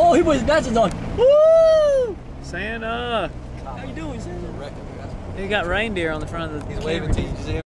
Oh, he put his glasses on. Woo! Santa. How you doing, Santa? He got reindeer on the front of the. He's waving to you.